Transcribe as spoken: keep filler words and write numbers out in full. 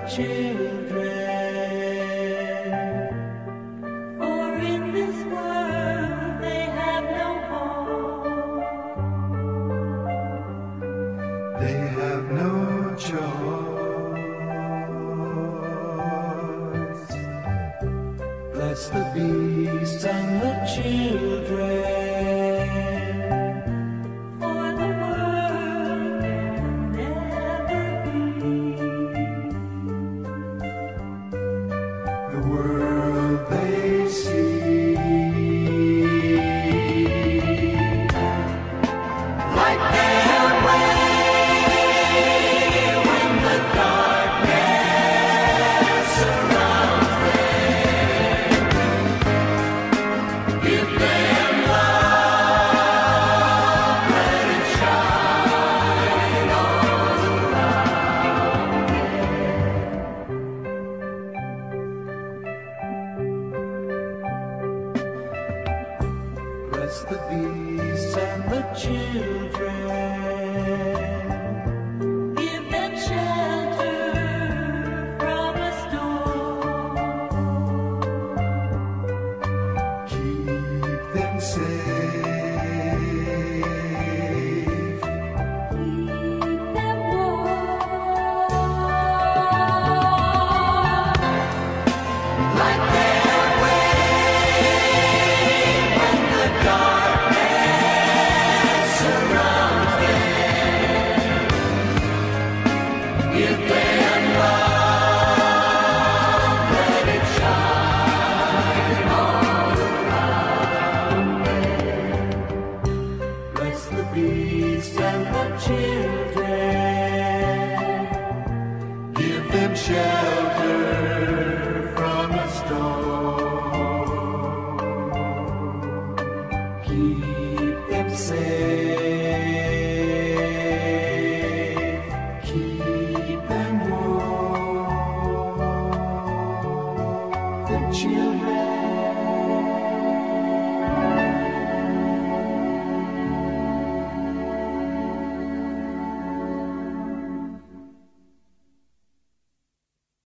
children. For in this world they have no home. They have no choice. Bless the beasts and the children. For the world can never be The world they see. light their way when the darkness surrounds them. Give them love, let it shine all around them. Bless the beasts and the children. Give them shelter from a storm. Keep them safe. Keep them warm. Light their way when the darkness surrounds them. Give them love, let it shine all around them. Bless the beasts and the children. Give them shelter from a storm. Keep them safe.